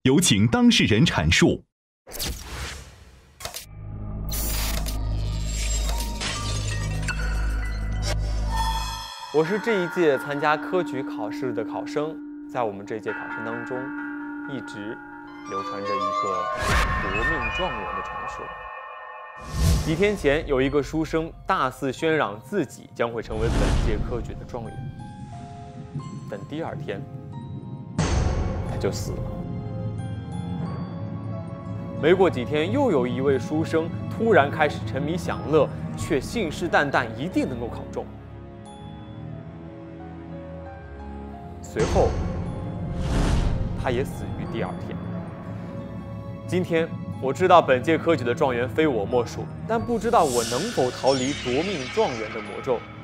有请当事人阐述。 我是这一届参加科举考试的考生，在我们这一届考试当中，一直流传着一个夺命状元的传说。几天前，有一个书生大肆宣嚷自己将会成为本届科举的状元，但第二天他就死了。没过几天，又有一位书生突然开始沉迷享乐，却信誓旦旦一定能够考中。随后，他也死于第二天。今天我知道本届科举的状元非我莫属，但不知道我能否逃离夺命状元的魔咒。